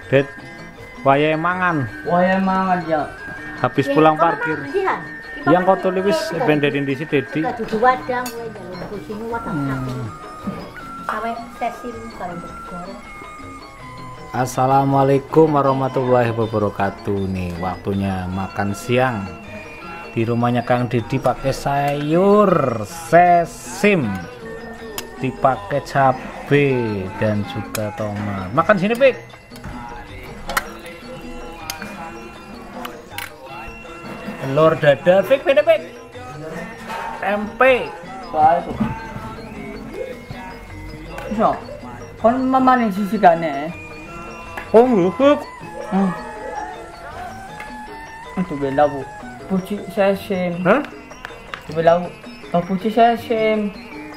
Det, wayahe mangan. Wayahe mangan ya. Habis pulang parkir. Yang kau tulis benderin di situ Dedi. Dudu wadang kowe njaluk kusine wadang sate. Sampai sesim karo digoreng. Assalamualaikum warahmatullahi wabarakatuh. Nih waktunya makan siang di rumahnya Kang Dedi, pakai sayur sesim, dipakai cabai dan juga tomat. Makan sini Pik. Telur dadar Pik, Pik. Tempe. Baik. So, kon mamane sisikane. Oh, luhuk. Itu bela bu. Puci sesim. Hah? Itu bela bu. Oh, puci sesim.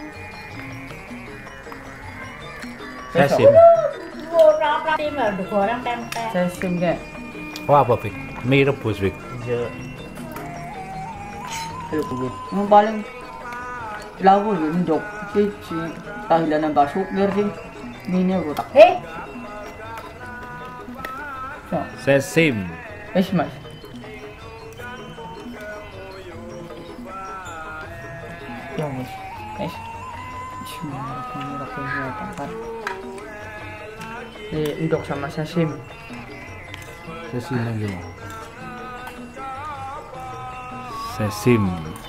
Sesim. Ora tim digoreng tempe. Sesim ke. Oh, apa Pik? Mie rebus Pik. Iya. Ayo bu. Yang paling lawu ndok cici tahlilan Mbak Supir sih. Ini rotak. So, Sesim. Mas. Ya mas. Bismillahirrahmanirrahim. Ndok sama sesim. Sesim lagi. Sesim.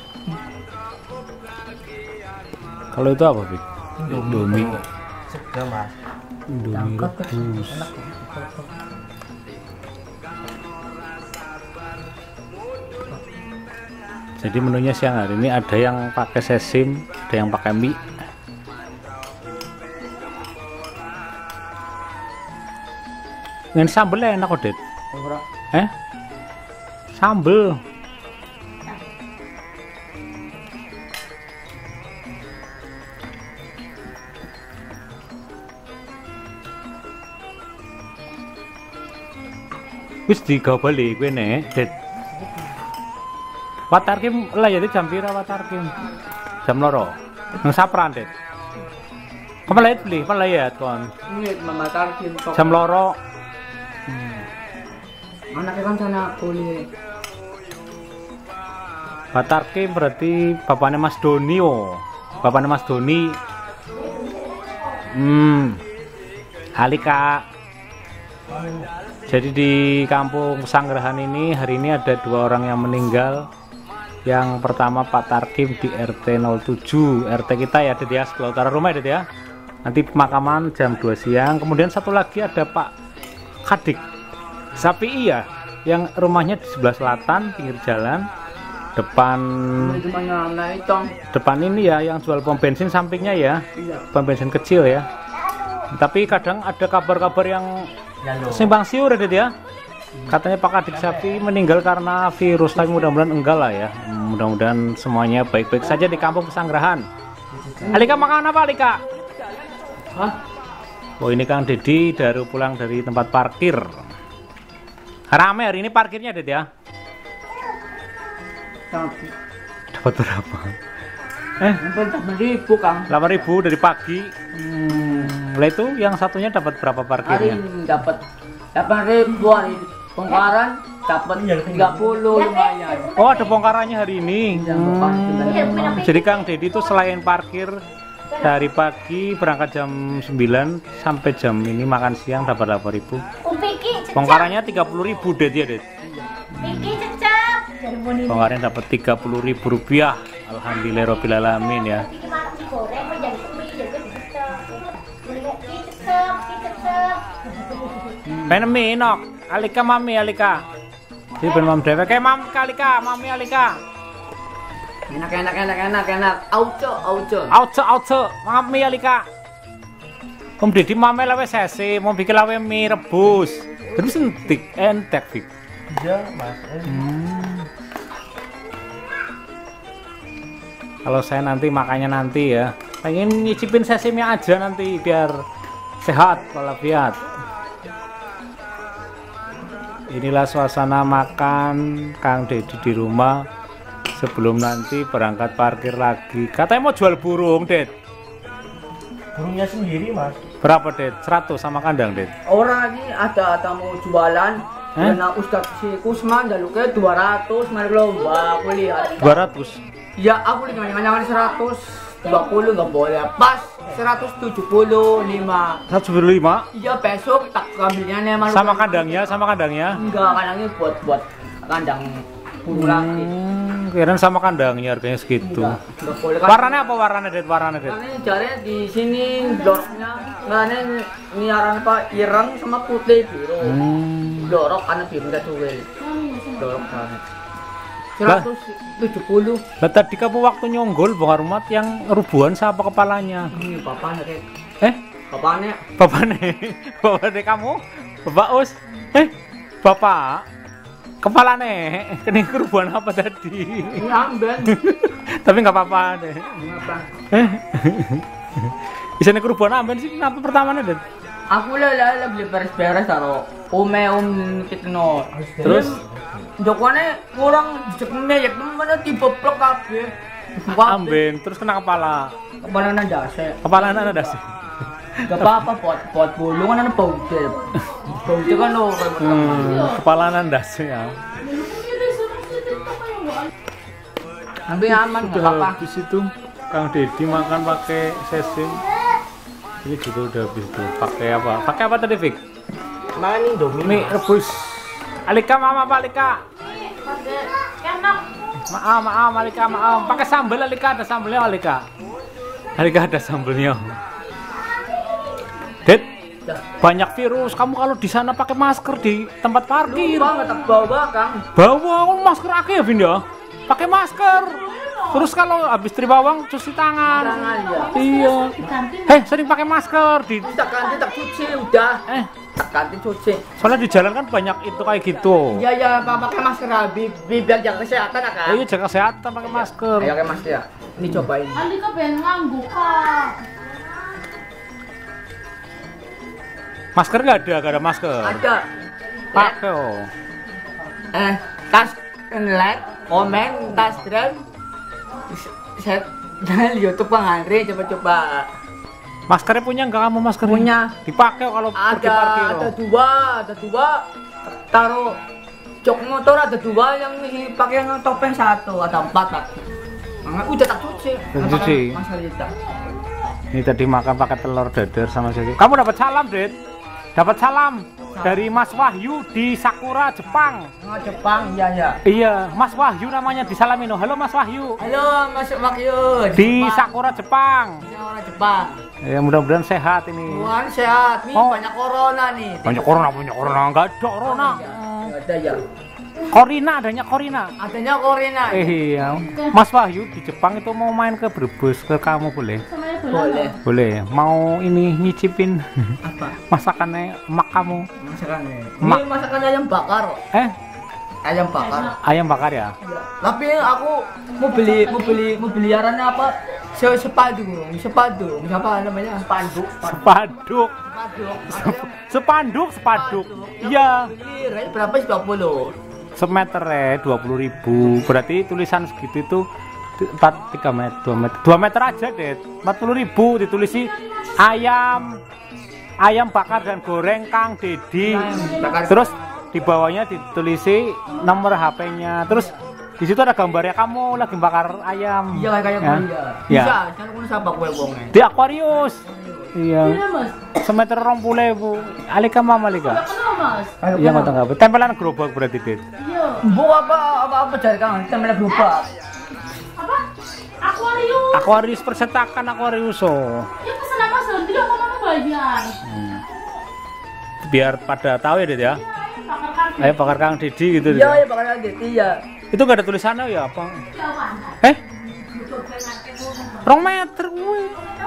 Kalau itu apa, Pik? Indomie. Segar mas. Indomie rebus. Jadi menunya siang hari ini ada yang pakai sesim, ada yang pakai mie. Dengan sambelnya enak kok, Det. Sambel. Wis digobali kowe nek, Det. Watarkim lah ya jam pira watarkim? Jam loro. Nang Sapran, Det. Kamu lihat beli, apa lihat kon? Ini mama tarkin kok. Jam loro. Anaknya kan sana kuliah. Watarkim berarti bapaknya Mas Doni, oh. Bapaknya Mas Doni. Alika. Jadi di kampung Sanggrahan ini hari ini ada 2 orang yang meninggal. Yang pertama Pak Tarkim di RT 07, RT kita ya, Det ya, sebelah utara rumah ya, Det ya. Nanti pemakaman jam 2 siang. Kemudian satu lagi ada Pak Kadik Sapi ya, yang rumahnya di sebelah selatan pinggir jalan depan ini ya, yang jual pom bensin sampingnya ya, pom bensin kecil ya. Tapi kadang ada kabar-kabar yang simpang siur ya, Det ya. Katanya Pak Kadik Sapi meninggal karena virus, tapi mudah-mudahan enggak lah ya. Mudah-mudahan semuanya baik-baik saja di kampung Pesanggrahan. Alika makan apa, Alika? Hah? Oh, ini Kang Dedi baru pulang dari tempat parkir. Rame hari ini parkirnya, Det ya. Dapat berapa? 8.000 Kang. 8.000 dari pagi. Lah itu yang satunya dapat berapa Hari parkirnya? ini dapat 8.000 hari. Bongkaran dapat 30 lumayan. Oh, ada bongkarannya hari ini. Jadi Kang Dedi itu selain parkir dari pagi berangkat jam 9 sampai jam ini makan siang dapat 8.000. Bongkarannya 30.000, Det ya, Det. Bongkarannya dapat 30.000 rupiah. Alhamdulillahirabbil alamin ya. Penemi nok, Alika mami Alika. Jadi ben mam dewek kayak mam Alika, mami Alika. Enak. Auco, mami Alika. Om Dedi mame lawe sese, mau bikin lawe mie rebus. Terus entek Fik. Iya, Mas. Kalau saya nanti makannya nanti ya, pengen nyicipin sesimnya aja nanti biar sehat walafiat. Inilah suasana makan Kang Dedi di rumah sebelum nanti berangkat parkir lagi. Katanya mau jual burung, Det. Burungnya sendiri, Mas. Berapa, Det? 100 sama kandang, Det? Orang ini ada tamu jualan. Karena Ustadz si Kusman jaluknya 200, mari lomba aku lihat. 200. Ya aku lihat jangan 120 nggak boleh. Pas 175. 175. Iya besok tak ambilnya nih malu. Sama kandangnya, sama kandangnya. Enggak, kandangnya buat kandang pulang. Kirain sama kandangnya harganya segitu. Enggak boleh. Warnanya apa warnanya, Det? Warnanya, Det? Karena caranya di sini doroknya, karena ini arang apa ireng sama putih biru. Dorok karena biru udah tuwel. Dorok banget. 170. Lah tadi kamu waktu nyonggol bongkar rumah yang rubuhan siapa kepalanya? Ini bapaknya kayak. Bapaknya Bapaknya. kamu? Bapak Us? Bapak? Kepalanya? Kena rubuhan apa tadi? Ini amben. Tapi nggak apa-apa deh. Kenapa? Isinya kerubuhan amben sih kenapa pertamanya, Det? Aku lah beli beres-beres taruh. Kitno. Terus? Jokone kurang jekne ya mana dibeblok kabeh. Amben, terus kena kepala. Kepala dasi. Kepala anak ada sih. Gak apa-apa pot bulu kan ada baude. Baude kan lo. Kepala anak sih ya. Tapi aman nggak apa-apa. Habis itu Kang Deddy makan pakai sesim. Ini juga udah habis tuh. Pakai apa? Pakai apa tadi, Fik? Makan Indomie. Mie rebus. Alika, mama apa Alika? Maaf Alika, maaf. Pakai sambal Alika, ada sambalnya Alika. Alika ada sambalnya. Det, banyak virus. Kamu kalau di sana pakai masker di tempat parkir. Lupa nggak bawa Kang. Bawa masker akeh ya, Vin ya. Pakai masker. Terus kalau habis terima uang cuci tangan. Iya. Sering pakai masker di. Tak ganti tak cuci udah. Tak ganti cuci. Soalnya di jalan kan banyak itu kayak gitu. Iya pakai masker habis biar jaga kesehatan Kang. Iya jaga kesehatan pakai masker. Ayo pakai masker ya. Ini cobain. Alika pengen nganggu Kak. Masker nggak ada masker. Ada. Pakai oh. Tas like, komen, tas dan set dan YouTube Bang Andre coba-coba. Maskernya punya nggak kamu maskernya? Punya. Dipakai kalau pergi parkir. Ada dua. Taruh jok motor ada dua yang pakai yang topeng satu, ada 4 Pak. Udah tak cuci. Cuci. Masker kita. Ini tadi makan pakai telur dadar sama sesi. Kamu dapat salam, Det? Dapat salam dari Mas Wahyu di Sakura, Jepang. Jepang, iya. Iya, Mas Wahyu namanya disalamin. Halo Mas Wahyu. Halo Mas Wahyu. Di Sakura, Jepang. Orang Jepang. Ya mudah-mudahan sehat ini. Tuhan sehat. Nih banyak corona nih. Banyak corona. Enggak ada corona. Enggak ada ya. Adanya Korina. Adanya corona. Iya. Mas Wahyu di Jepang itu mau main ke Brebes, ke kamu boleh? Boleh. Mau ini nyicipin apa? Masakannya emak kamu. Masakannya. Ini masakan ayam bakar. Ayam bakar. Ayam bakar ya? Tapi aku mau beli arannya apa? Sepadu. Siapa namanya? Sepanduk. Iya. Berapa sih 20? Semeter 20.000. Berarti tulisan segitu itu 3 meter, 2 meter aja deh. 40.000 ditulisi ayam bakar dan goreng Kang Deddy. Terus di bawahnya ditulisi nomor HP-nya. Terus di situ ada gambarnya kamu lagi bakar ayam. Iya kayak ya. Bisa, jangan kuno siapa kue bongnya. Di Aquarius. Iya. Semeter 20.000. Alika mama Alika. Iya nggak tahu. Tempelan gerobak berarti Dit. Iya. Bu apa cari Kang? Tempelan gerobak. Apa? Aquarius. Aquarius percetakan Aquarius oh. Ya pesan apa sendiri aku mau bayar. Biar pada tahu ya Dit ya. Ayo bakar Kang Deddy gitu. Iya, bakar Kang Deddy ya. Itu nggak ada tulisannya ya apa? 2 meter gue.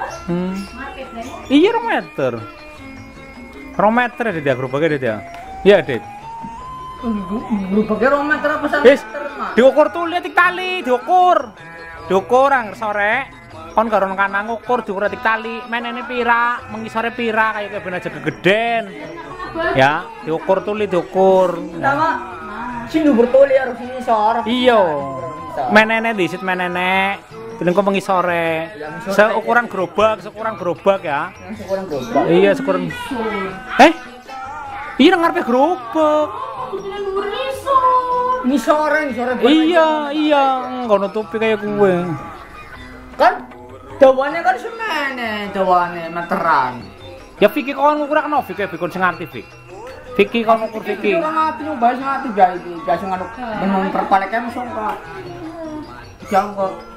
Iya 2 meter. 2 meter ya dia gerobaknya Dit ya. Iya Dit. Gerobaknya 2 meter apa sama? Diukur tuh lihat tali, diukur ang sore. Kon garon kanang ngukur diukur tik tali. Menene pira, mengisore pira kayak ben aja gegeden. Ya, diukur tuh diukur. Sama sini bertoli harus ini sor. Iya. Menene disit menene. Lengko mengisore. Seukuran gerobak ya. Yang sekurang gerobak. Iya, seukuran. Iya nang ngarepe gerobak. Ngisore. Iya, engko nutupi kaya kuwe. Kan dawane kan semene, dawane meteran. Ya Vicky kon ngukurake Vicky kon sing ngerti Vicky. Vicky kon ngukur Vicky. Ora ngati nyobah sing ngati gawe iki, gak sing anu men perpalekane songko. Jangkok.